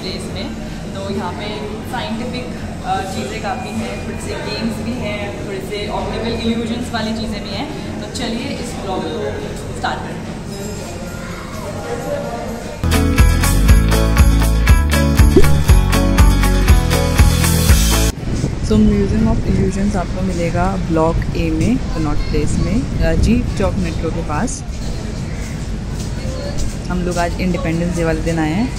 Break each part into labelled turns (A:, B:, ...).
A: Place में। तो यहाँ पे साइंटिफिक चीज़ें काफ़ी हैं, थोड़े से गेम्स भी हैं, थोड़े से ऑप्टिकल इल्यूजन्स वाली चीज़ें भी हैं। तो चलिए इस ब्लॉग को स्टार्ट करते हैं। सो म्यूज़ियम ऑफ इल्यूजन्स आपको मिलेगा ब्लॉक ए में, कनॉट प्लेस में, जी चौक मेट्रो के पास। हम लोग आज इंडिपेंडेंस डे वाले दिन आए हैं।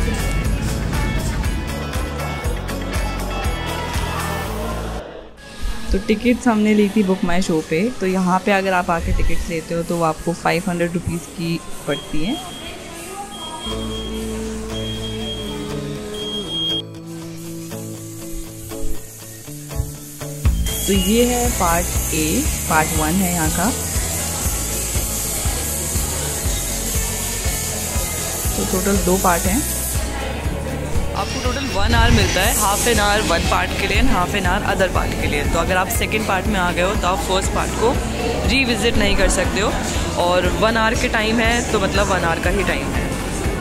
A: तो टिकट्स हमने ली थी बुक माई शो पे। तो यहाँ पे अगर आप आके टिकट्स लेते हो तो वो आपको 500 रुपीज़ की पड़ती है। तो ये है पार्ट ए, पार्ट 1 है यहाँ का। तो टोटल 2 पार्ट हैं। आपको टोटल 1 आवर मिलता है, हाफ एन आवर 1 पार्ट के लिए and half an hour other part के लिए। तो अगर आप सेकंड पार्ट में आ गए हो तो आप फर्स्ट पार्ट को रीविजिट नहीं कर सकते हो। और 1 आवर के टाइम है तो मतलब 1 आवर का ही टाइम है।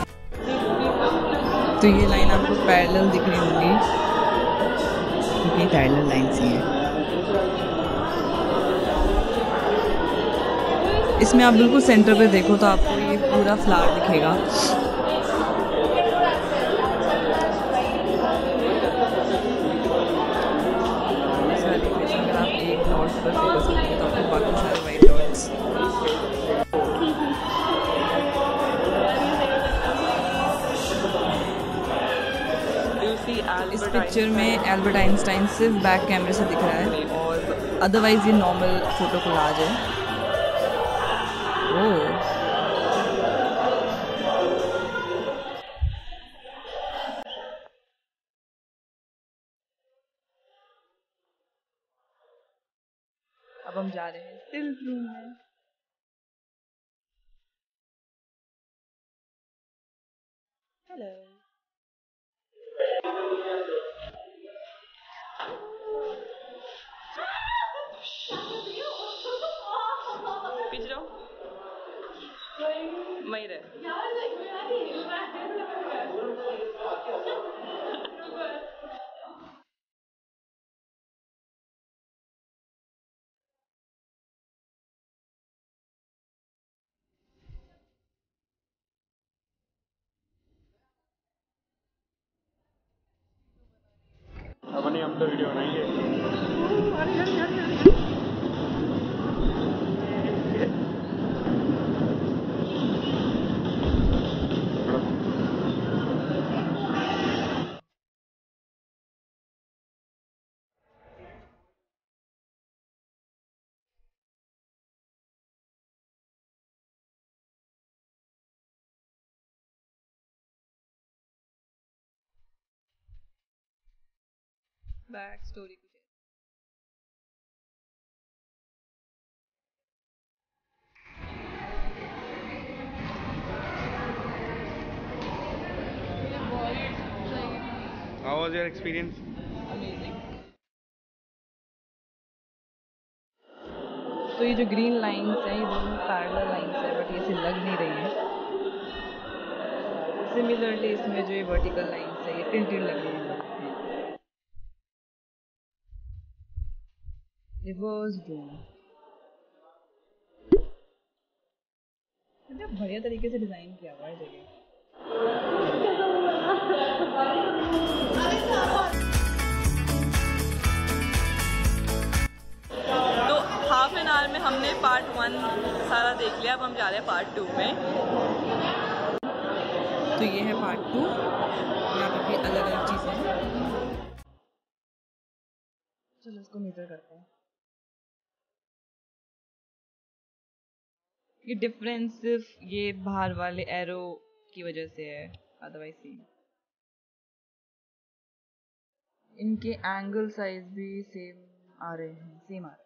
A: तो ये लाइन आपको पैरेलल दिख रही होंगी, क्योंकि पैरेलल लाइन सी है। इसमें आप बिल्कुल सेंटर पे देखो तो आपको ये पूरा फ्लावर दिखेगा। अगर आप एक डॉट पर फोकस करेंगे तो आपको बाकी सारे वाइट डॉट्स। इस पिक्चर में एल्बर्ट आइंस्टाइन सिर्फ बैक कैमरे से दिख रहा है और अदरवाइज ये नॉर्मल फोटो कोलाज है। अब हम जा रहे हैं स्टिल रूम में। हेलो। पीछे जाओ, वहीं रहे।
B: अब नहीं, हम तो वीडियो बनाएंगे।
A: बैक स्टोरी कुछ है।
B: How was your experience?
A: Amazing. तो ये जो ग्रीन लाइंस हैं ये दोनों पैरेलल लाइंस है, बट ये से लग नहीं रही हैं। सिमिलरली इसमें जो ये वर्टिकल लाइंस है ये टिल्टेड लग रही है। रिवर्स ड्रोन मतलब बढ़िया तरीके से डिजाइन किया हुआ है जगह। तो हाफ एन आवर में हमने पार्ट 1 सारा देख लिया। अब हम जा रहे हैं पार्ट 2 में। तो ये है पार्ट 2, यहाँ पर भी अलग अलग चीज़ें हैं। चलो इसको मेजर करते हैं। ये डिफरेंस सिर्फ ये बाहर वाले एरो की वजह से है, अदरवाइज सेम। इनके एंगल साइज भी सेम आ रहे हैं, सेम आ रहे हैं।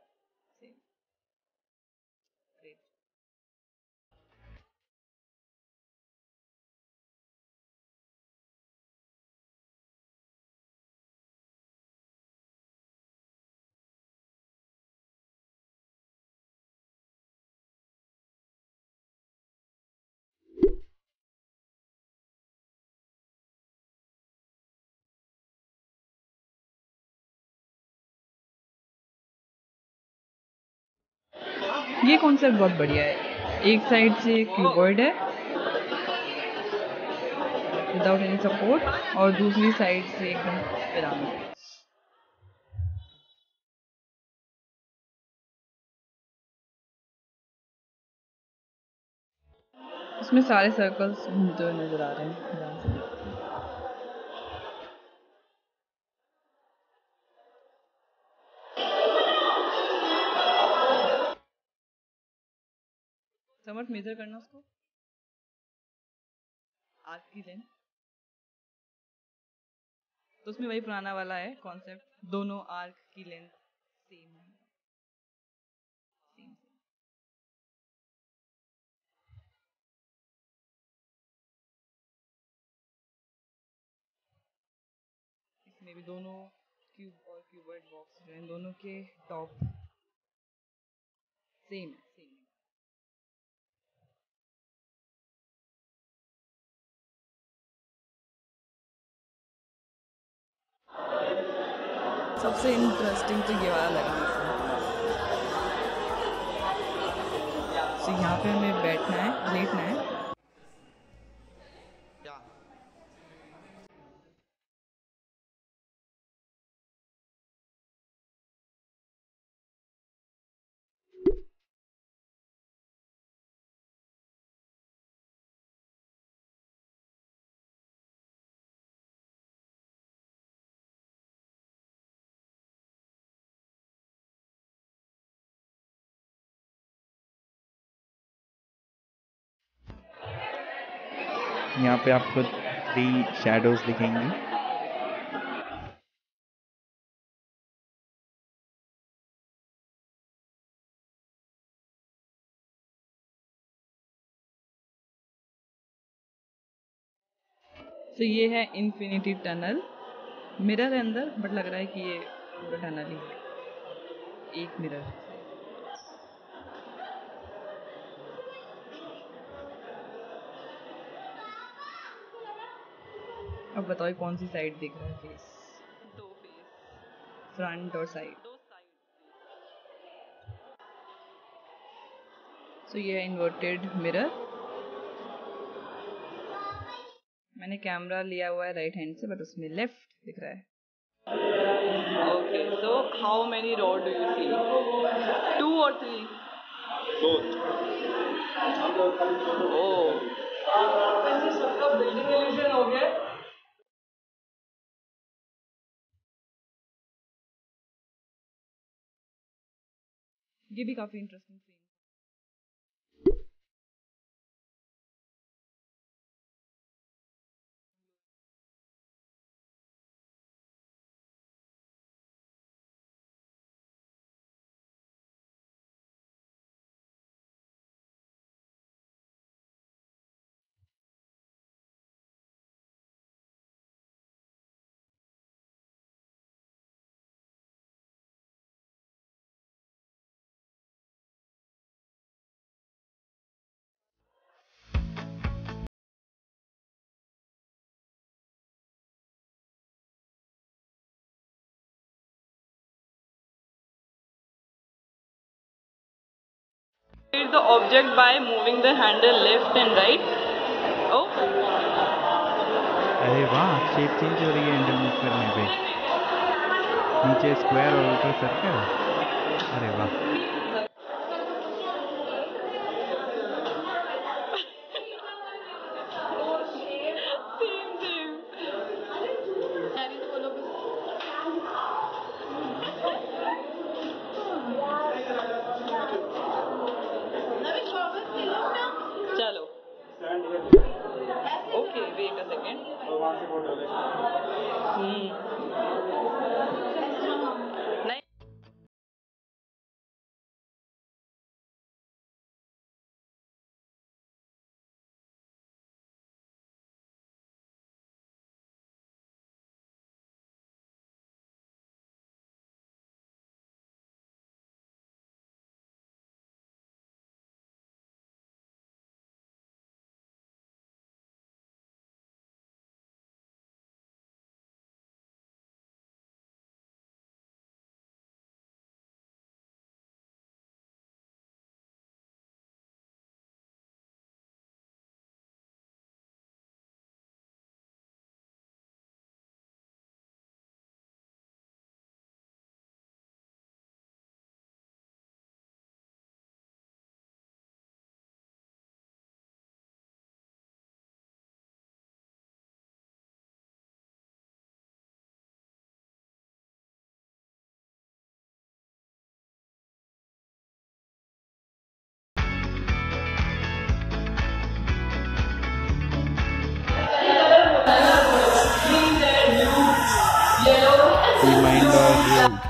A: ये कॉन्सेप्ट बहुत बढ़िया है। एक साइड से क्यूबॉइड है विदाउट एनी सपोर्ट और दूसरी साइड से एकदम पिरामिड। इसमें सारे सर्कल्स घूमते हुए नजर आ रहे हैं। समर्थ मेजर करना उसको, आर्क की लेंथ। तो उसमें वही पुराना वाला है कॉन्सेप्ट, दोनों आर्क की लेंथ सेम है। इसमें भी दोनों क्यूब और क्यूबॉइड बॉक्स जो हैं दोनों के टॉप सेम है। सबसे इंटरेस्टिंग तो ये वाला लगा मुझे। तो यहाँ पे हमें बैठना है, लेटना है।
C: यहाँ पे आपको 3 शैडोज दिखेंगी।
A: तो ये है इन्फिनिटी टनल, मिरर है अंदर बट लग रहा है कि ये पूरा टनल ही है, एक मिरर। अब बताओ कौन सी साइड दिख रहा है फेस? दो फेस, फ्रंट और साइड। तो ये है इन्वर्टेड मिरर। मैंने कैमरा लिया हुआ है राइट हैंड से बट उसमें लेफ्ट दिख रहा है। Okay, so how many rod do you see? 2 or 3?
B: Both.
A: Oh, सबका बिल्डिंग इल्यूजन हो गया। ये भी काफी interesting scene. The object by moving the handle left and right. Oh,
C: अरे वाह, शेप चेंज हो रही है हैंडल मूव करने पे। नीचे स्क्वायर और ऊपर सर्कल। अरे वाह।
A: चलो। Okay, wait a second.
B: वहाँ से फोटो ले।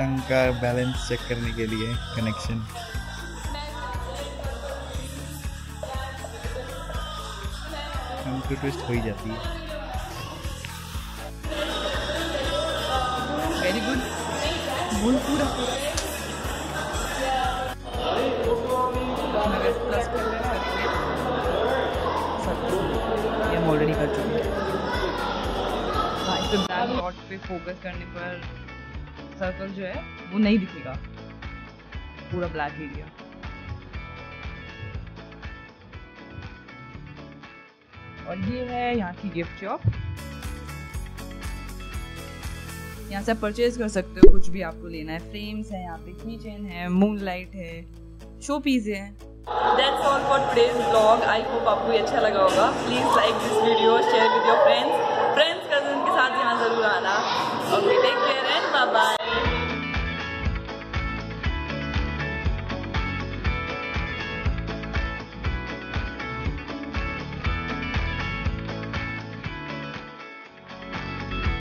C: टंग का बैलेंस चेक करने के लिए कनेक्शन। टंग की ट्विस्ट हो ही जाती है।
A: वेरी गुड, बोल पूरा प्लस ये हम ऑलरेडी कर चुके हैं। हाँ, इस ब्लैक डॉट पे फोकस करने पर सर्कल जो है वो नहीं दिखेगा, पूरा ब्लैक एरिया। और ये है यहाँ की गिफ्ट शॉप, यहाँ से आप परचेज कर सकते हो कुछ भी आपको लेना है। फ्रेम्स है, यहाँ पे की चेन है, मून लाइट है, शो पीस है। That's all for today's vlog. I hope आपको ये अच्छा लगा होगा। Please like this video, share with your friends.